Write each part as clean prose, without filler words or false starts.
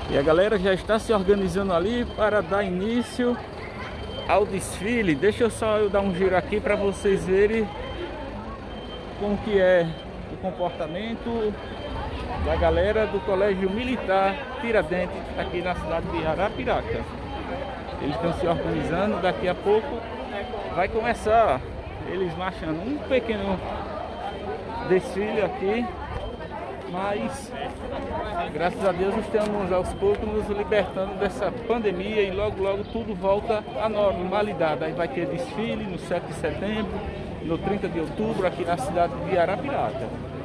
E a galera já está se organizando ali para dar início ao desfile. Deixa eu só dar um giro aqui para vocês verem como que é o comportamento da galera do Colégio Militar Tiradentes aqui na cidade de Arapiraca. Eles estão se organizando, daqui a pouco vai começar eles marchando um pequeno desfile aqui, mas graças a Deus estamos aos poucos nos libertando dessa pandemia e logo logo tudo volta à normalidade. Aí vai ter desfile no 7 de setembro, no 30 de outubro aqui na cidade de Arapiraca.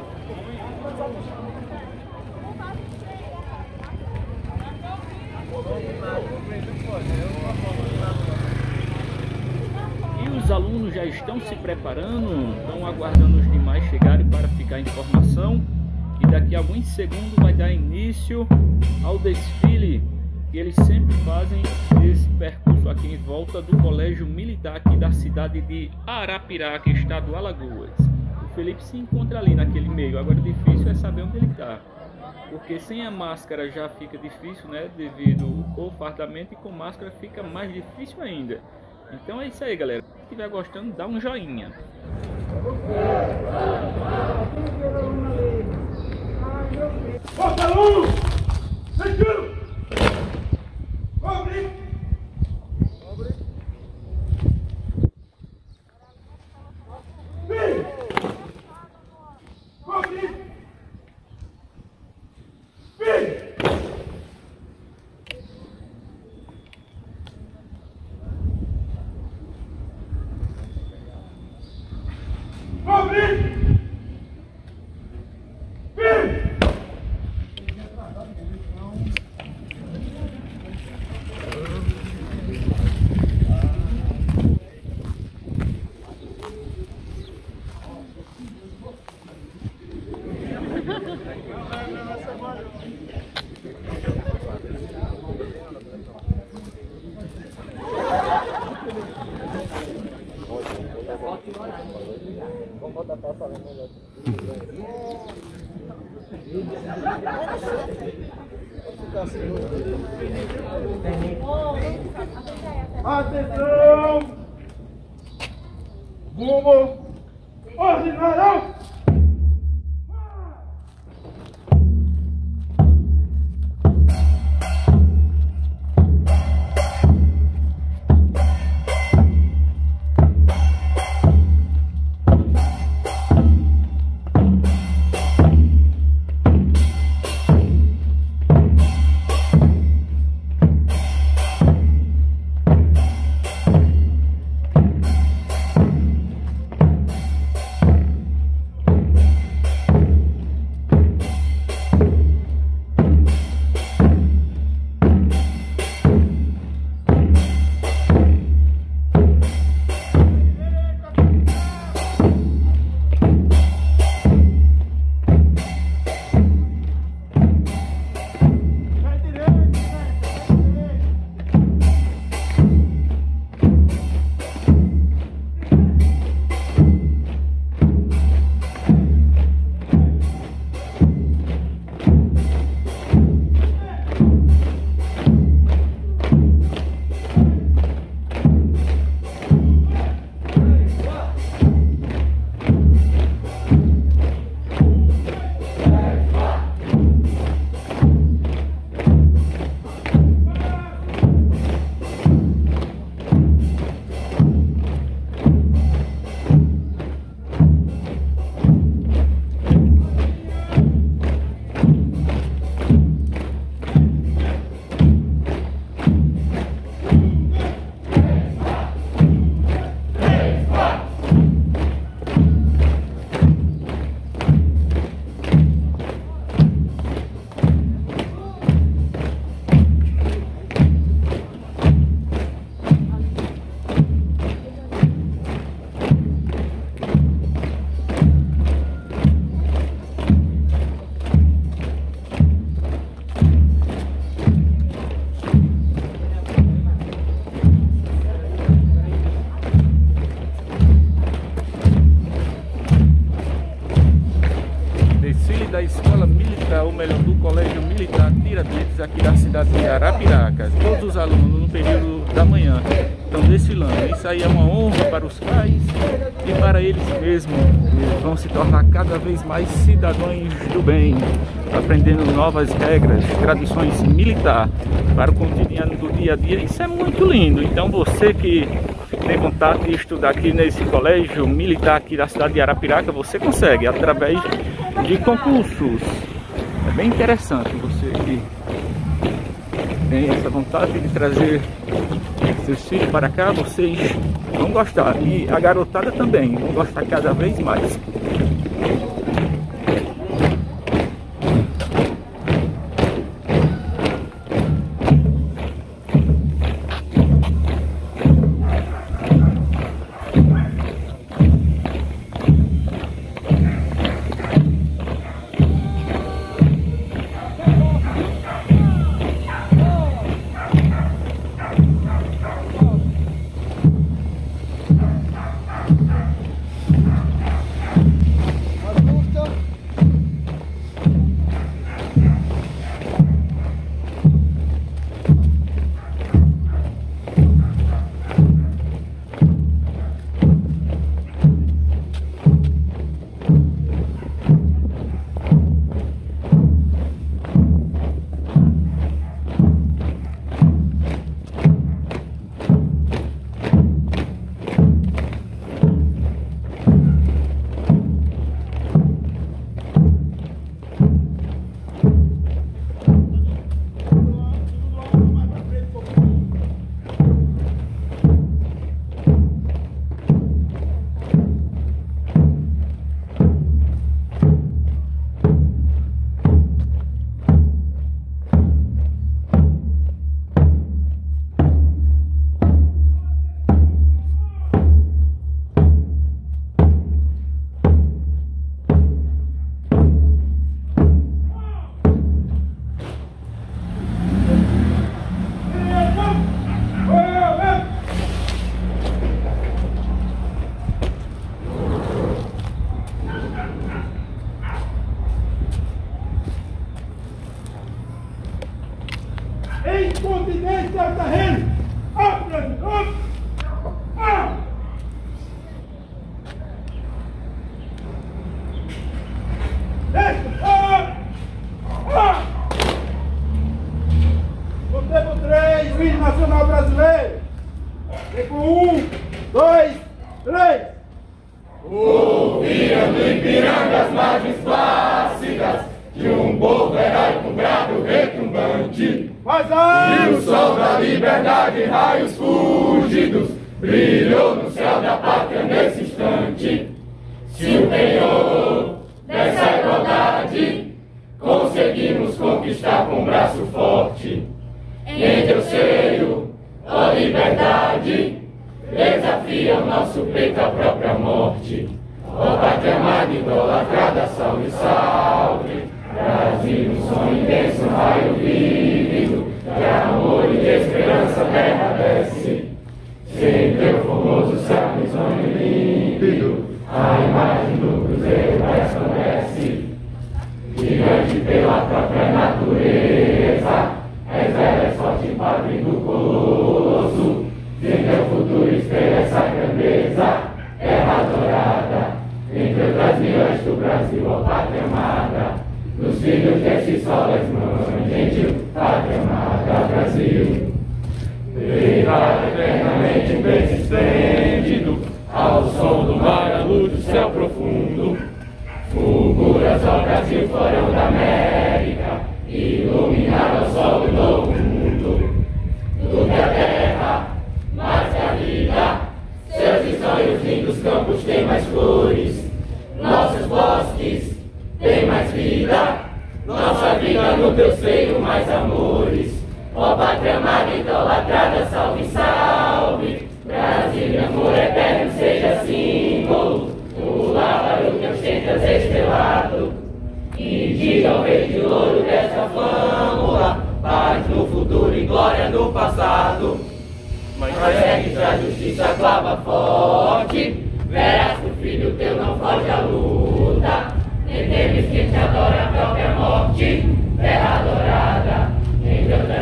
E os alunos já estão se preparando, estão aguardando os demais chegarem para ficar em formação. E daqui a alguns segundos vai dar início ao desfile que eles sempre fazem esse percurso aqui em volta do Colégio Militar aqui da cidade de Arapiraca, estado do Alagoas. O Felipe se encontra ali naquele meio, agora difícil é saber onde ele está. Porque sem a máscara já fica difícil, né? Devido ao fardamento, e com máscara fica mais difícil ainda. Então é isso aí, galera. Se estiver gostando, dá um joinha. Força, aluno! Sentido! Cobre! Cobre! Vem! Cobre! Vem! Cobre! Vamos botar pra falar melhor. Atenção! Rumo ordinário! na cidade de Arapiraca. Todos os alunos no período da manhã estão desfilando. Isso aí é uma honra para os pais e para eles mesmos. Eles vão se tornar cada vez mais cidadãos do bem, aprendendo novas regras, tradições militares para o cotidiano do dia a dia. Isso é muito lindo. Então você que tem vontade de estudar aqui nesse colégio militar aqui da cidade de Arapiraca, você consegue através de concursos. É bem interessante você que tem essa vontade de trazer seus filhos para cá, vocês vão gostar. E a garotada também vão gostar cada vez mais. Incontinência ao terreno! No tempo 3, o hino nacional brasileiro. Tempo 1, 2, 3. Ouvia do Ipiranga as margens plácidas de um povo heróico, um brado retumbante. E o sol da liberdade, raios fúlgidos, brilhou no céu da pátria nesse instante. Se o penhor dessa igualdade conseguimos conquistar com um braço forte, em teu seio, ó liberdade, desafia o nosso peito à própria morte. Ó pátria amada, idolatrada, salve, salve. Brasil, um sonho intenso, um raio vívido, de amor e de esperança, terra desce. Sem teu formoso céu, sonho límpido, a imagem do cruzeiro resplandece. Gigante pela própria natureza, és velha, forte, padre do colosso. Em teu futuro espelha essa grandeza, terra adorada, entre outras milhões do Brasil, ó pátria amada. Nos filhos desse sol és mãe, gentil, pátria amada, Brasil. Privado eternamente um beijo esplêndido, ao som do mar, a luz do céu profundo. Fulguras, ó Brasil, florão da América, iluminar ao sol o novo mundo. Do que a terra, mais que a vida, seus sonhos lindos campos têm mais flores, nossos bosques têm mais vida, nossa vida no teu seio mais amores. Ó pátria amada, idolatrada, salve, salve. Brasil, amor eterno, seja símbolo do lábaro que ostentas estrelado. E diga ao rei de louro dessa flâmula, paz no futuro e glória no passado. Mas segues a justiça, clava forte, verás que o filho teu não foge à luta. Nem temes quem te adora a própria morte, terra adorada, em teu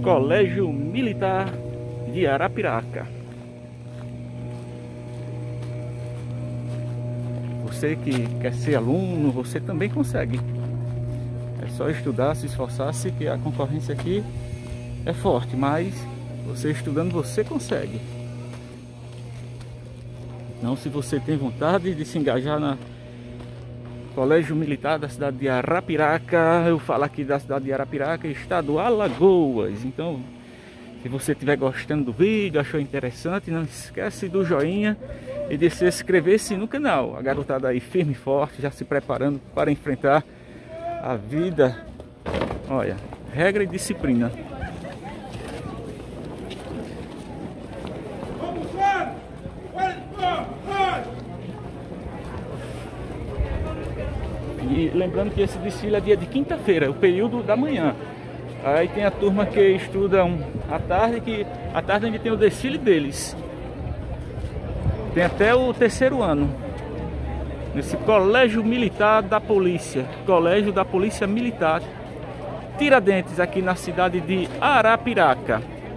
Colégio Militar de Arapiraca. Você que quer ser aluno, você também consegue. É só estudar, se esforçar-se, que a concorrência aqui é forte, mas você estudando você consegue. Não, se você tem vontade de se engajar na Colégio Militar da cidade de Arapiraca, eu falo aqui da cidade de Arapiraca, estado Alagoas. Então, se você estiver gostando do vídeo, achou interessante, não esquece do joinha e de se inscrever-se no canal. A garotada aí firme e forte, já se preparando para enfrentar a vida. Olha, regra e disciplina. E lembrando que esse desfile é dia de quinta-feira, o período da manhã. Aí tem a turma que estuda à tarde, que à tarde a gente tem o desfile deles. Tem até o terceiro ano. Nesse Colégio Militar da Polícia. Colégio da Polícia Militar Tiradentes, aqui na cidade de Arapiraca.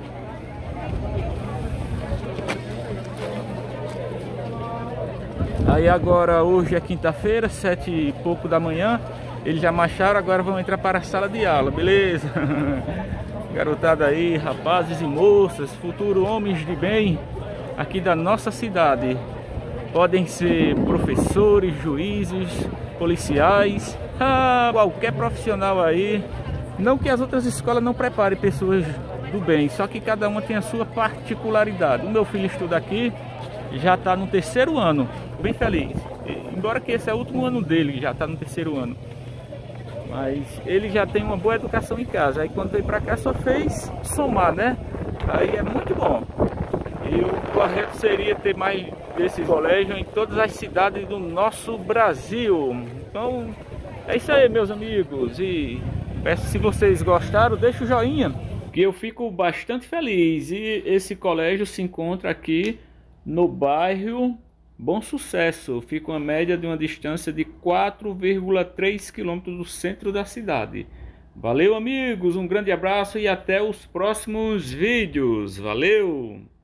Aí agora, hoje é quinta-feira, 7 e pouco da manhã. Eles já marcharam, agora vão entrar para a sala de aula, beleza? Garotada aí, rapazes e moças, futuros homens de bem aqui da nossa cidade. Podem ser professores, juízes, policiais, qualquer profissional aí. Não que as outras escolas não preparem pessoas do bem, só que cada uma tem a sua particularidade. O meu filho estuda aqui, já está no terceiro ano, bem feliz. Embora que esse é o último ano dele, já está no terceiro ano. Mas ele já tem uma boa educação em casa. Aí quando veio para cá só fez somar, né? Aí é muito bom. E o correto seria ter mais desses colégios em todas as cidades do nosso Brasil. Então é isso aí, meus amigos. E peço, se vocês gostaram, deixa o joinha, que eu fico bastante feliz. E esse colégio se encontra aqui no bairro Bom Sucesso. Fica uma média de uma distância de 4,3 km do centro da cidade. Valeu, amigos, um grande abraço e até os próximos vídeos. Valeu!